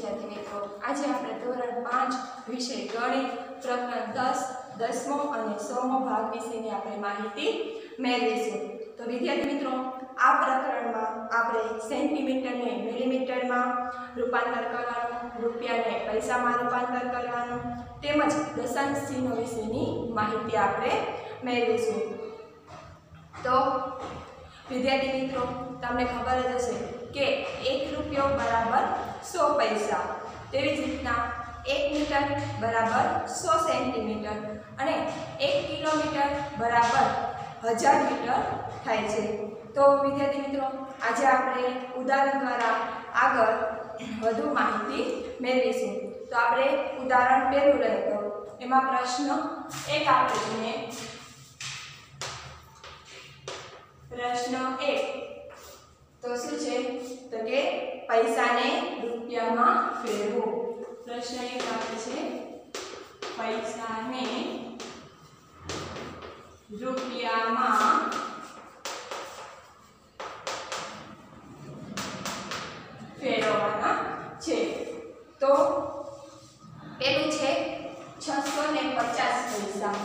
વિદ્યાર્થી મિત્રો, આજે આપણે ધોરણ 5 વિષય ગણિત પ્રકરણ 10 10મો અને 100મો ભાગ વિશેની આપણે માહિતી મેળવીશું. તો વિદ્યાર્થી મિત્રો, આ પ્રકરણમાં આપણે સેન્ટીમીટરને મિલીમીટરમાં રૂપાંતર કરવાનું, રૂપિયાને પૈસામાં રૂપાંતર કરવાનું તેમજ દશાંશ ચિહ્નો વિશેની માહિતી આપણે મેળવીશું. તો વિદ્યાર્થી મિત્રો, તમને ખબર જ હશે કે 1 રૂપિયો બરાબર 100 પૈસા, તેવી જ રીતના 1 મીટર બરાબર 100 સેન્ટીમીટર અને 1 કિલોમીટર બરાબર 1000 મીટર થાય છે. તો વિદ્યાર્થી મિત્રો, આજે આપણે ઉદાહરણ દ્વારા આગળ વધુ માહિતી મેળવીશું. તો આપણે ઉદાહરણ પહેલું લઈએ તો એમાં પ્રશ્ન 1 આપણે જોઈએ. પ્રશ્ન 1 તો શું છે? તો કે પૈસાને રૂપિયામાં ફેરવો. પ્રશ્ન 1 આપે છે પૈસાને રૂપિયામાં ફેરવવાના છે. તો પેલું છે 650 પૈસા.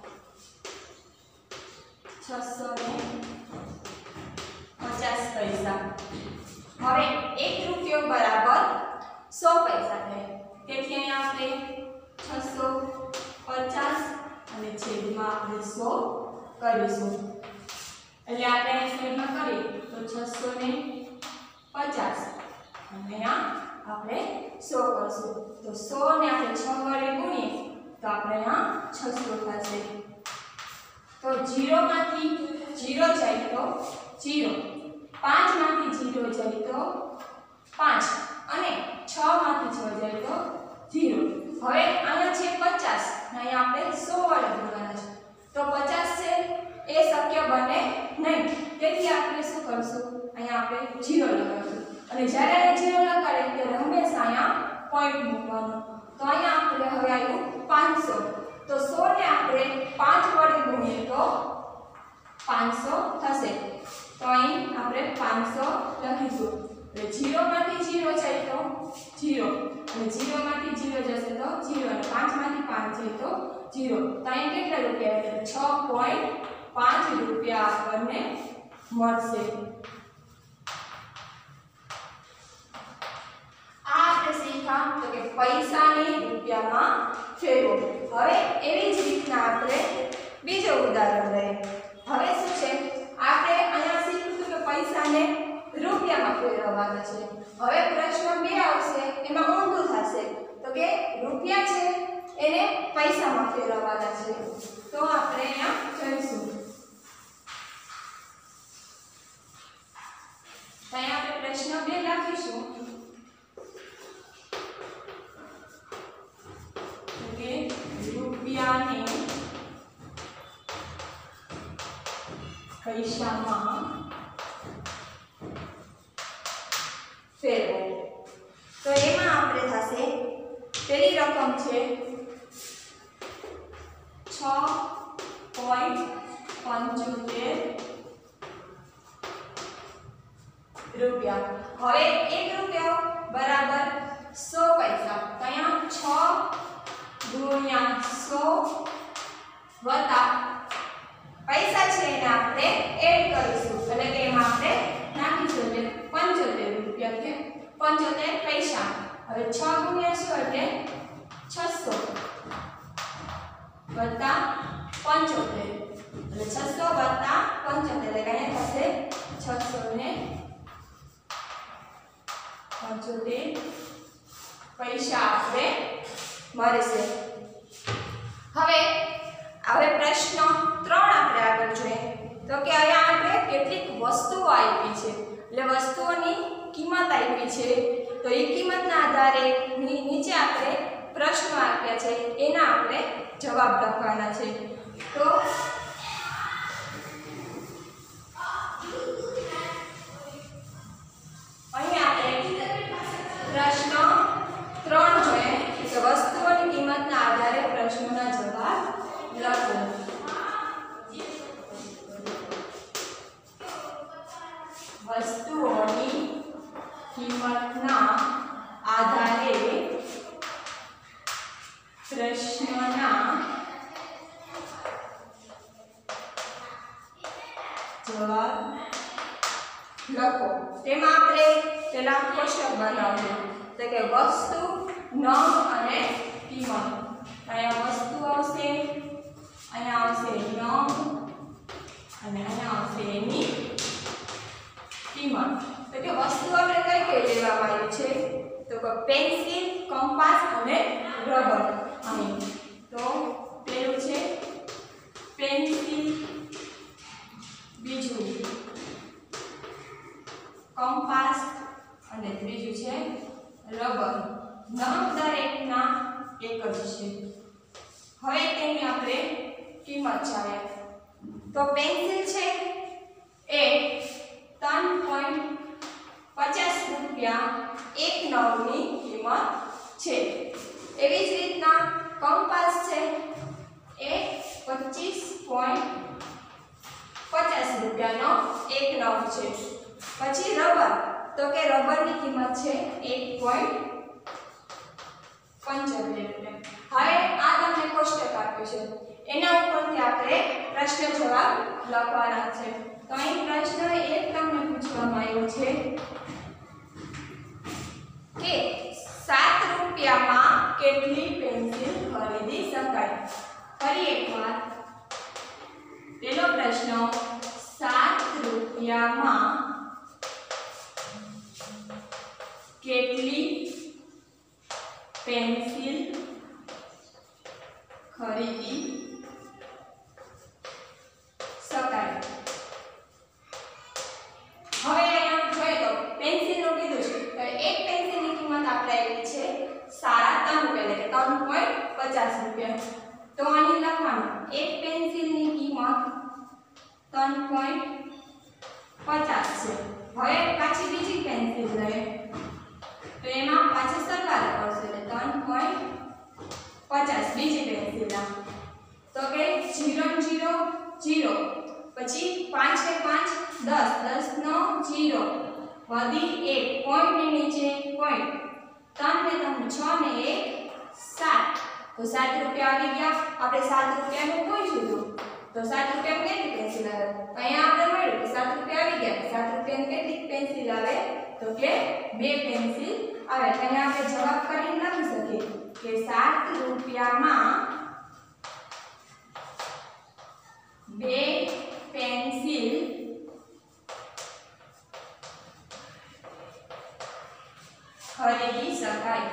650 પૈસા. હવે 1 રૂપિયો બરાબર 100 પૈસા થાય. તેથી અહીંયા આપણે 650 અને છેદમાં આપણે 100 કરીશું. એટલે આપણે છેદમાં કરીએ તો 650 અને અહીંયા આપણે 100 કરશું. તો 100 ને આપણે 6 વડે ગુણીએ તો આપણે અહીંયા 600 થશે. તો 0 માંથી 0 જાય તો 0, 5 માંથી 0 જાય તો 5 અને 6 માંથી 6 જાય તો 0. હવે આના છે 50, અહીંયા આપણે 100 વડે ગુણવાના છે. તો 50 છે એ શક્ય બને નહીં. તેથી આપણે શું કરશું? અહીંયા આપણે 0 લગાવશું અને જ્યારે આપણે 0 લગાડીએ ત્યારે હંમેશા અહીંયા પોઈન્ટ મૂકવાનો. તો અહીંયા આપણે હવે આવ્યું 500. તો 100 ને આપણે 5 વડે ગુણીએ તો 500 થશે. તો અહીં આપણે 500 લખીશું. એટલે 0 માંથી 0 જાય તો 0 અને 0 માંથી 0 જશે તો 0 અને 5 માંથી 5 જાય તો 0. તો અહીં કેટલા રૂપિયા? એટલે 6.5 રૂપિયા આપણને મળશે. આ આપણે શીખ્યા તો કે પૈસાને રૂપિયામાં ફેરવો. હવે એવી જ રીતના આપણે બીજું ઉદાહરણ લઈએ. હવે શું છે? આપણે અહીંયા શીખ્યું કે પૈસાને રૂપિયામાં ફેરવવાના છે. હવે પ્રશ્ન 2 આવશે, એમાં ઊંધું થશે. તો કે રૂપિયા છે એને પૈસામાં ફેરવવાના છે. તો આપણે અહીંયા જોઈશું. અહીંયા આપણે પ્રશ્ન 2 લખીશું કે રૂપિયાને પૈસામાં ફેરવો. તો એમાં આપણે થશે પેલી રકમ છે 6.75 રૂપિયા. હવે 1 રૂપિયો બરાબર 100 પૈસા. તો અહીંયા 6 ગુણ્યા 100 વત્તા પૈસા છે એને આપણે એડ કરીશું. એટલે કે એમાં આપણે નાખીશું એટલે 75 રૂપિયા કે 75 પૈસા. હવે 6 ગુણ્યા 100 એટલે 600 વત્તા 75 એટલે 600 વત્તા 75 એટલે અહીંયા થશે 675 પૈસા આપણે મળશે. હવે પ્રશ્ન 3 આપણે આગળ જોઈએ. તો કે અહીંયા આપણે કેટલીક વસ્તુઓ આપી છે, એટલે વસ્તુઓની કિંમત આપી છે. તો એ કિંમતના આધારે નીચે આપણે પ્રશ્નો આપ્યા છે, એના આપણે જવાબ લખવાના છે. તો અહીં આપણે પ્રશ્ન 3 જોઈએ કે વસ્તુઓની કિંમતના આધારે પ્રશ્નોના જવાબ લખો. વસ્તુઓની કિંમતના આધારે લખો. તેમાં આપણે પેલા કોષ્ટક બનાવજો તો કે વસ્તુ, નંગ અને કિંમત. અહીંયા વસ્તુ આવશે, અહીંયા આવશે નંગ અને અહીંયા આવશે એની કિંમત. તો કે વસ્તુ આપણે કઈ કઈ લેવામાં આવી છે તો કે પેન્સિલ, કંપાસ અને રબર. અહીં તો પેલું છે પેન્સિલ, બીજું કંપાસ અને ત્રીજું છે રબર. નંગ દરેકના એક જ છે. હવે તેની આપણે કિંમત જાણીએ તો પેન્સિલ છે એ 3.50 રૂપિયા એક નંગની કિંમત છે. એવી જ રીતના કંપાસ છે એ 25.50 રૂપિયાનો એક નંગ છે. પછી રબર તો કે રબરની કિંમત છે 1.75 રૂપિયા. હવે આ તમને કોષ્ટક આપ્યું છે, એના ઉપરથી આપણે પ્રશ્ન જવાબ લખવાના છે. તો અહીં પ્રશ્ન એક તમને પૂછવામાં આવ્યો છે કે 7 રૂપિયામાં કેટલી પેન્સિલ ખરીદી શકાય. ફરી એકવાર પેલો પ્રશ્ન 7 રૂપિયામાં કેટલી પેન્સિલ ખરીદી શકાય. હવે અહીંયા જોઈએ તો પેન્સિલનું કીધું છે તો એક પેન્સિલની કિંમત આપણે આપી છે 3 રૂપિયા એટલે 3.50 રૂપિયા. તો અહીં લખવાનું એક પેન્સિલની કિંમત 3.50 છે. હવે પાછી બીજી પેન્સિલ લઈએ તો એમાં પાછી સરવાળો કરશે એટલે 3.50 બીજી પેન્સિલના. તો કે 0 0 0 પછી 5 ને 5 10 10 નો 0 વધી 1 પોઈન્ટ ની નીચે પોઈન્ટ 3 ને 3 6 ને 1 7 તો 7 રૂપિયા આવી ગયા. આપણે 7 રૂપિયાનું પૂછ્યું તો 7 રૂપિયામાં કેટલી પેન્સિલ આવે અહીંયા આપણે મળ્યું કે 7 રૂપિયા આવી ગયા. 7 રૂપિયાની કેટલી પેન્સિલ આવે તો કે 2 પેન્સિલ આવે. અહીંયા આપણે જવાબ કરીને લખી શકીએ કે 7 રૂપિયામાં 2 પેન્સિલ ખરીદી શકાય.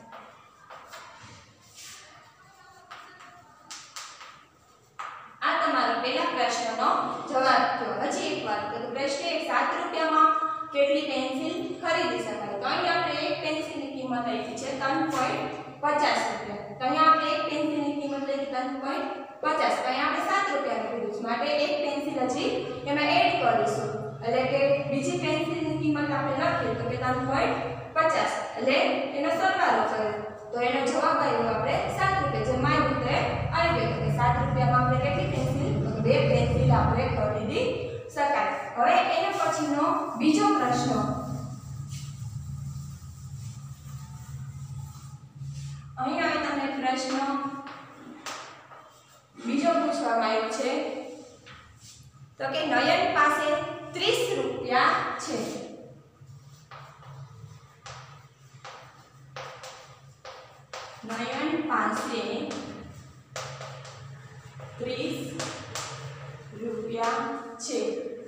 આ તમારો પહેલા પ્રશ્નનો જવાબ થયો. હજી એક વાત તો પ્રશ્ન 7 રૂપિયામાં કેટલી પેન્સિલ ખરીદી શકાય. તો અહીં આપણે એક પેન્સિલની કિંમત આપી છે 3.50 રૂપિયા. તો અહીં આપણે એક પેન્સિલની કિંમત લઈ 3.50. તો અહીં આપણે 7 રૂપિયાનું કીધું છે માટે એક પેન્સિલ હજી એમાં એડ કરીશું એટલે કે બીજી પેન્સિલની કિંમત આપણે લખીએ તો કે 3.50 એટલે એનો સરવાળો કર્યો તો એનો જવાબ આવ્યો આપણે 7 રૂપિયા. જે માય રીતે આવી ગયો કે 7 રૂપિયામાં આપણે કેટલી પેન્સિલ 2 પેન્સિલ આપણે ખરીદી શકાય. હવે એના પછીનો બીજો પ્રશ્ન અહીં હવે તમને પ્રશ્ન બીજો પૂછવામાં આવ્યો છે તો કે નયન પાસે 30 રૂપિયા છે. નયન પાસે 30 રૂપિયા છે.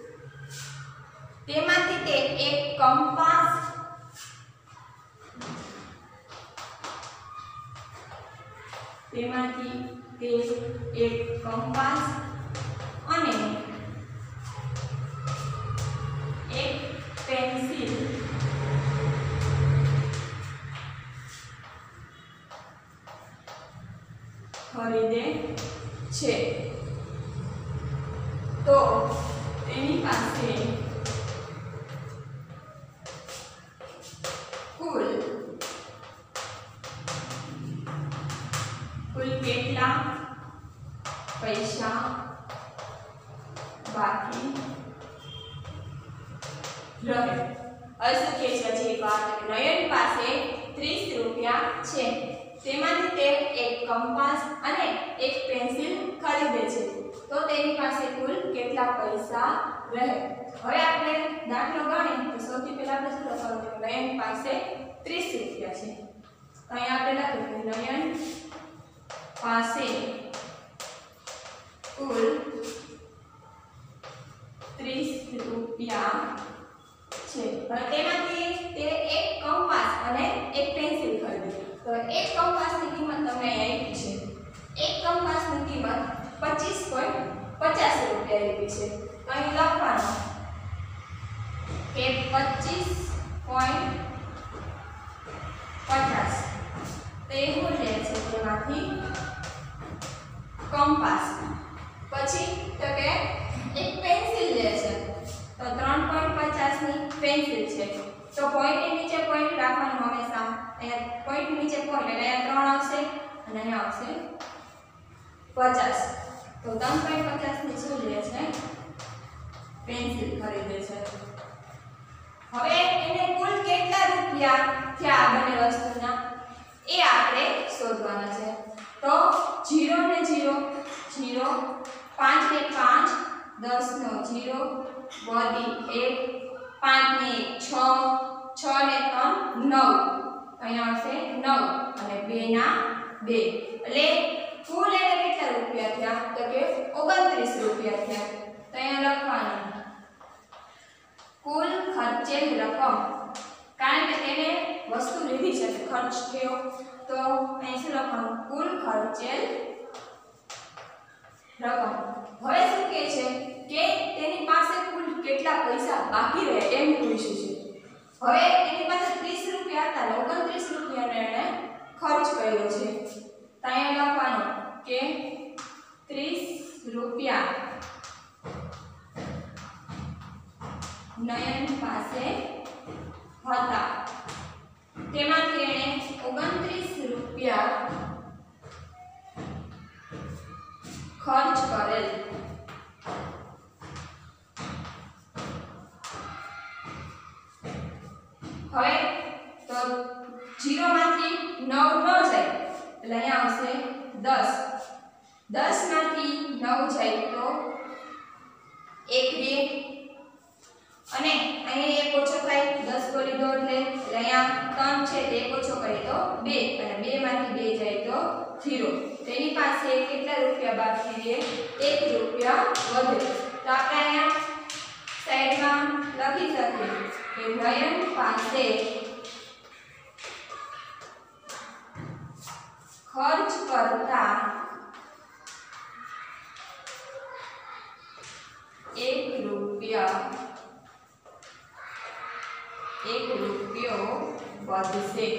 તેમાંથી તે એક કંપાસ અને એક પેન્સિલ ખરીદે છે. તો તેની પાસે કુલ કેટલા પૈસા બાકી રહે. હવે શું કહે છે એક વાત નયન પાસે 30 રૂપિયા છે. તેમાંથી તે એક કંપાસ અને એક પેન્સિલ ખરીદે છે તો તેની પાસે કુલ કેટલા પૈસા રહે? હવે આપણે દાખલો ગણીએ તો સૌથી પહેલા આપણે શું લખવાનું છે? નયન પાસે 30 રૂપિયા છે. અહીંયા આપણે લખ્યું કે નયન પાસે કુલ 30 રૂપિયા છે. હવે તેમાંથી તે એક કંપાસ અને એક પેન્સિલ ખરીદી. તો એક કંપાસની કિંમત તમને અહીં આપી છે. એક કંપાસની કિંમત 25.50 રૂપિયા આપી છે. તો અહીં લખવાનું કે 25.50 તો એ શું લે છે? તેમાંથી કંપાસ, પછી તો કે એક પેન્સિલ લે છે તો 3.50 ની પેન્સિલ છે. તો પોઈન્ટની નીચે પોઈન્ટ રાખવાનું હંમેશા. અહીંયા પોઈન્ટની નીચે પોઈન્ટ એટલે અહીંયા 3 આવશે અને અહીંયા આવશે 50. તો 3.50 ની શું લે છે? પેન્સિલ ખરીદે છે. હવે એને કુલ કેટલા રૂપિયા થયા બંને વસ્તુના એ આપણે શોધવાના છે. તો 0 ને 0 0 5 ને 5 10 નો 0 વધી 1 5 ને 6 6 ને 3 9 અહીંયા આવશે 9 અને 2 ના 2 એટલે કુલ એને કેટલા રૂપિયા થયા? તો કે 29 રૂપિયા થયા. તો અહીંયા લખવાનું કુલ ખર્ચેલ રકમ, કારણ કે તેને વસ્તુ લીધી છે તો ખર્ચ થયો. તો અહીં શું લખવાનું? કુલ ખર્ચેલ રકમ. હવે શું કહે છે કે તેની પાસે કુલ કેટલા પૈસા બાકી રહે એમ પૂછ્યું છે. હવે તેની પાસે 30 રૂપિયા હતા, 29 રૂપિયાનો એણે ખર્ચ કર્યો છે. તો અહીંયા લખવાનું કે 30 રૂપિયા નયન પાસે હતા, તેમાંથી એણે 29 રૂપિયા ખર્ચ કરેલ. હવે તો 0 માંથી 9 ન જાય એટલે અહીંયા આવશે 10. 10 માંથી 9 જાય તો 1 2 અને અહીં 1 ઓછો થાય 10 બોલી દો એટલે અહીંયા 3 છે તે 1 ઓછો કરીએ તો 2 અને 2 માંથી 2 જાય તો 0. તેની પાસે કેટલા રૂપિયા બાકી રહે? 1 રૂપિયા વધે. તો આપણે અહીંયા સાઈડમાં લખી શકીએ કે નયન પાસે ખર્ચ કરતા 1 રૂપિયો વધશે.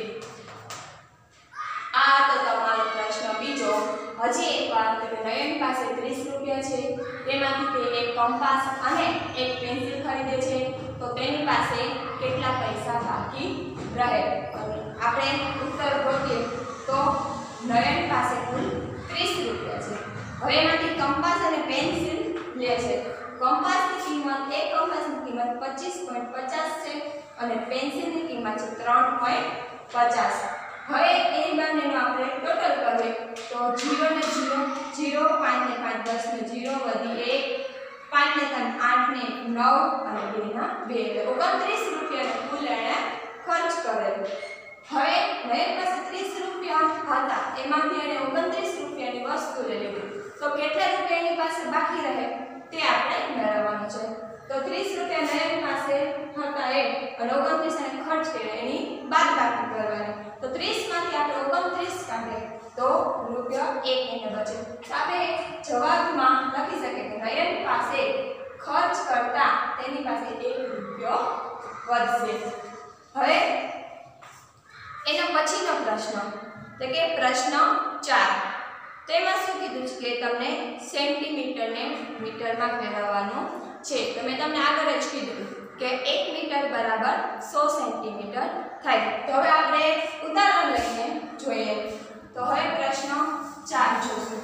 આ તો તમારો પ્રશ્ન બીજો. હજી એકવાર તો નયન પાસે 30 રૂપિયા છે, તેમાંથી તે એક કંપાસ અને એક પેન્સિલ ખરીદે છે તો તેની પાસે કેટલા પૈસા બાકી રહે? આપણે ઉત્તર ગોતીએ તો નયન પાસે કુલ 30 રૂપિયા છે. હવે એમાંથી કંપાસ અને પેન્સિલ લે છે. કંપાસની કિંમત એક કંપાસની કિંમત 25.50 છે અને પેન્સિલની કિંમત છે 3.50. હવે એની બંનેનો આપણે ટોટલ કરીએ તો 0 ને 0 0 5 ને 5 10 ને 0 વધી 1 5 ને 3 8 ને 9 અને 2 ના 2 એટલે 29 રૂપિયાનો કુલ એણે ખર્ચ કરેલો. હવે નયન પાસે 30 રૂપિયા હતા, એમાંથી એણે 29 રૂપિયાની વસ્તુ લઈ લીધી. તો કેટલા રૂપિયા એની પાસે બાકી રહે તે આપણે મેળવવાનું છે. તો 30 રૂપિયા નયન પાસે હતા અને 29 એને ખર્ચ કર્યો એની બાદબાકી કરવાની. તો 30 માંથી આપણે 29 કાઢીએ તો રૂપિયો 1 એને બચે. તો આપણે જવાબમાં લખી શકીએ કે નયન પાસે ખર્ચ કરતા તેની પાસે 1 રૂપિયો વધશે. હવે એનો પછીનો પ્રશ્ન તો કે પ્રશ્ન 4. તેમાં શું કીધું છે કે તમને સેન્ટીમીટરને મીટરમાં ફેરવવાનું છે. તો મેં તમને આગળ જ કીધું કે 1 મીટર બરાબર 100 સેન્ટીમીટર થાય. તો હવે આપણે ઉદાહરણ લઈને જોઈએ. તો હવે પ્રશ્ન 4 જોશું.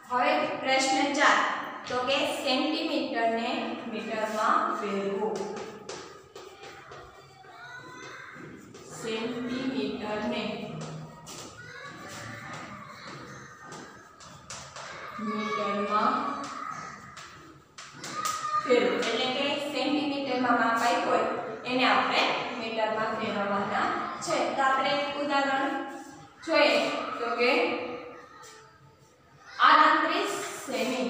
હવે પ્રશ્ન 4 તો કે સેન્ટીમીટરને મીટરમાં ફેરવો. સેન્ટીમીટરને મીટરમાં ફેરવો એટલે કે સેન્ટીમીટરમાં માપ આપ્યું હોય એને આપણે મીટરમાં ફેરવવાના છે. તો આપણે એક ઉદાહરણ જોઈએ તો કે 38 સેમી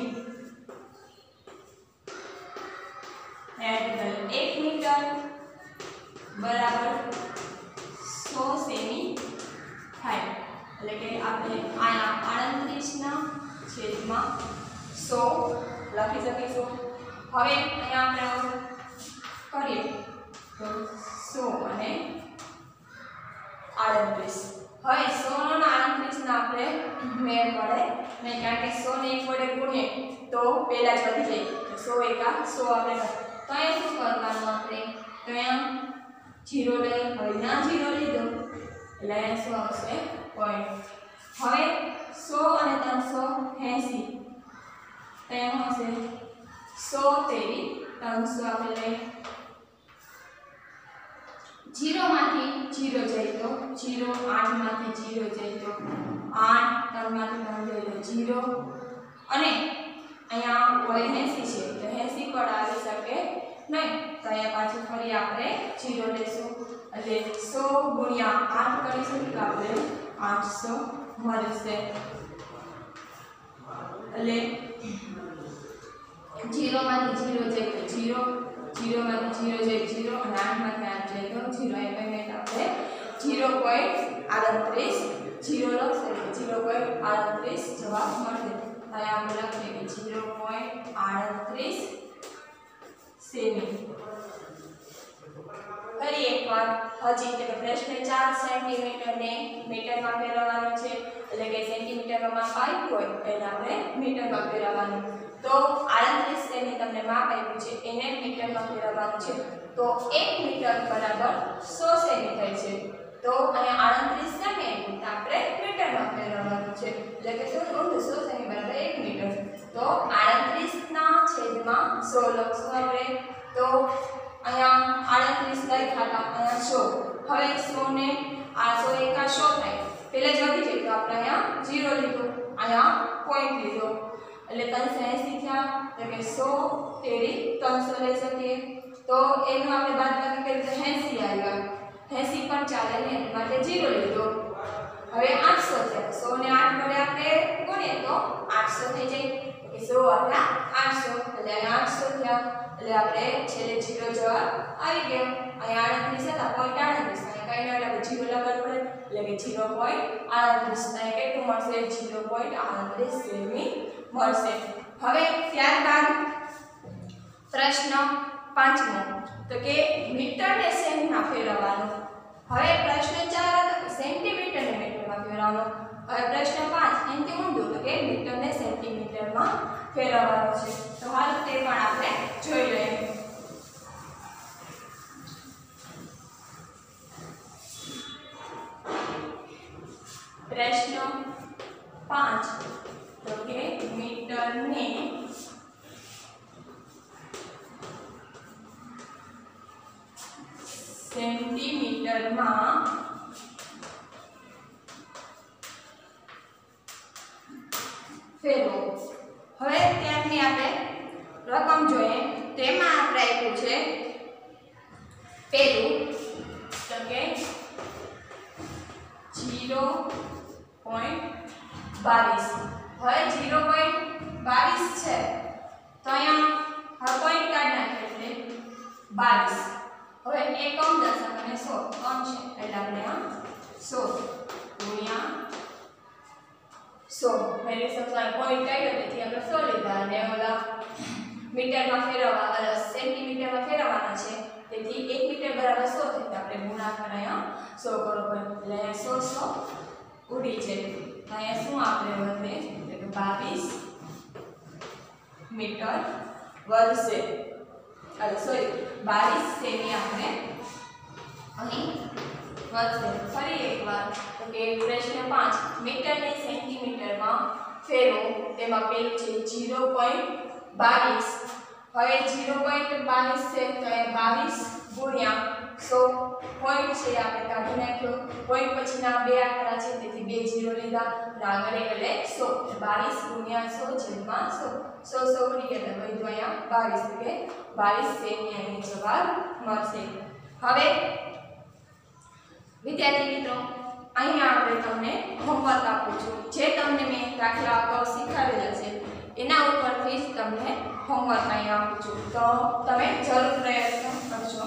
એટલે 1 મીટર બરાબર 100 સેમી થાય. એટલે કે આપણે આયા 38 ના છેદમાં 100 લખી શકીશું. હવે અહીંયા આપણે કરીએ તો 100 અને 38. હવે 100 અને 38 ના આપણે મેળ પડે નહીં કારણ કે 100 ને 1 વડે ગુણીએ તો પહેલા જ વધી જાય. 100 એકા 100 આપણે તો અહીંયા શું કરવાનું આપણે તો અહીંયા 0 લઈ હવે ના 0 લીધો એટલે અહીંયા શું આવશે પોઈન્ટ. હવે 100 અને 380 તો એમ હશે 100 તેરી 300 આપણે લઈએ 0 માંથી 0 જાય તો 0 8 માંથી 0 જાય તો 8 3 માંથી 3 જાય તો 0 અને અહીંયા કોઈ 80 છે તો 80 પર આવી શકે નહીં. તો અહીંયા પાછું ફરી આપણે 0 લેશું એટલે 100 ગુણ્યા 8 કરીશું તો આપણે 800 મળશે. એટલે 0 માંથી 0 જાય તો 0 0 માંથી 0 જાય 0 અને 8 માંથી 8 જાય તો 0 એ કહીને આપણે 0.38 0 લખશે 0.38 જવાબ મળશે. અહીંયા આપણે લખીએ કે 0.38 સેમી. ફરી એકવાર હજી કે પ્રશ્ન 4 સેન્ટીમીટરને મીટરમાં ફેરવવાનો છે એટલે કે સેન્ટીમીટરમાં માપ આપ્યું હોય એને આપણે મીટરમાં ફેરવવાનું. તો 38 સેમી તમને માપ આપ્યું છે એને મીટરમાં ફેરવવાનું છે તો 1 મીટર બરાબર 100 સેમી થાય છે. તો અહીંયા 38 સેમી આપ્યું તો આપણે મીટરમાં ફેરવવાનું છે એટલે કે 100 સેમી બરાબર 1 મીટર. તો 38 ના છેદમાં 100 લખશું આપણે. તો અહીંયા 38 લખ્યા હતા અહીંયા 100. હવે 100 ને 100 એકા 100 થાય પહેલા જ વધી જાય તો આપણે અહીંયા 0 લીધો અહીંયા પોઈન્ટ લીધો એટલે 380 થયા તો કે 100 તેરી 300 લઈ શકીએ. તો એનું આપણે બાદબાકી કરીએ તો 80 આવ્યા 80 પણ ચાલે ને એટલે માટે 0 લીધો. હવે 800 થયા 100 ને 8 વડે આપણે ગુણીએ તો 800 થઈ જાય કે 100 આપણા 800 એટલે અહીંયા 800 થયા એટલે આપણે છેલ્લે 0 જવાબ આવી ગયો. અહીંયા 38 હતા પોઈન્ટ 38 અહીંયા કઈ ના એટલે 0 લગાડવું પડે એટલે કે 0.38 અહીંયા કેટલું મળશે 0.38 સેમી મળશે. હવે ત્યારબાદ પ્રશ્ન 5મો તો કે મીટરને સેમીમાં ફેરવવાનું. હવે પ્રશ્ન 4 સેન્ટીમીટરને મીટરમાં ફેરવવાનો. હવે પ્રશ્ન 5 એનથી ઊંધું તો કે મીટરને સેન્ટીમીટરમાં ફેરવવાનો છે. તો હાલ તે પણ આપણે જોઈ લઈએ. પ્રશ્ન 5 તો કે મીટરને સેન્ટીમીટરમાં ફેરવો. હવે ત્યાંની આપણે રકમ જોઈએ તેમાં આપણે આપ્યું છે પેલું તો કે 0.22. હવે 0.22 છે તો અહીંયા પોઈન્ટ કાઢી નાખીએ એટલે 22. હવે એકમ દશક અને 100 કમ છે એટલે આપણે આ 100 ગુણ્યા 100 મેરે સબસ્ક્રાઇબ પોઈન્ટ કાઢ્યો તેથી આપણે 100 લીધા અને ઓલા મીટરમાં ફેરવવા સેન્ટીમીટરમાં ફેરવવાના છે તેથી 1 મીટર બરાબર 100 થાય આપણે ગુણાકાર અહીંયા 100 કરો એટલે 100 ઉડી છે. અહીંયા શું આપણે વધે એટલે 22 મીટર વધશે. સોરી 22 સેમી આપણે અહીં વધશે. ફરી એકવાર તો કે પ્રશ્ન 5 મીટરને સેન્ટીમીટરમાં ફેરવો તેમાં પેલું છે 0.22 હવે 0.22 છે તો એ 22 ગુણ્યા 100 પોઈન્ટ છે આપણે કાઢી નાખ્યો પોઈન્ટ પછીના બે આંકડા છે તેથી બે 0 લીધા આગળ એટલે 100 22 ગુણ્યા 100 છેદમાં 100 100 ઉડી એટલે વધ્યું અહીંયા 22 એટલે 22 સેમી અહીં જવાબ મળશે હવે વિદ્યાર્થી મિત્રો અહીંયા આપણે તમને હોમવર્ક આપું છું જે તમને મેં દાખલા અગાઉ શીખવાડેલા છે એના ઉપરથી જ તમને હોમવર્ક અહીંયા આપું છું તો તમે જરૂર પ્રયત્ન કરજો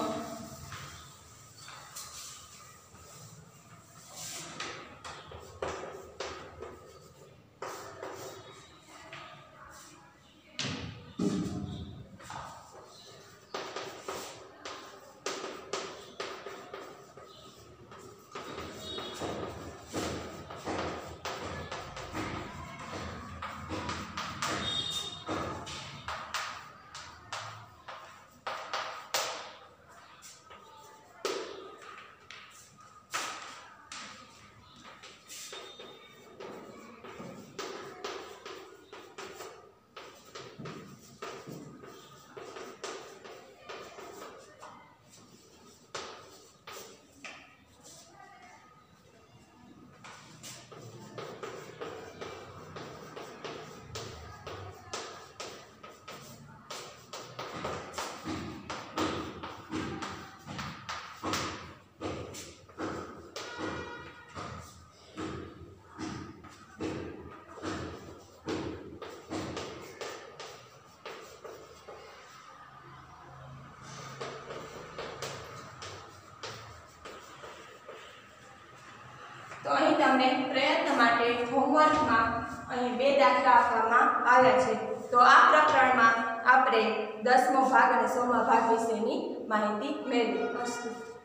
તો અહીં તમને પ્રયત્ન માટે હોમવર્કમાં અહીં બે દાખલા આપવામાં આવ્યા છે તો આ પ્રકરણમાં આપણે 10મો ભાગ અને 100મા ભાગ વિશેની માહિતી મેળવી.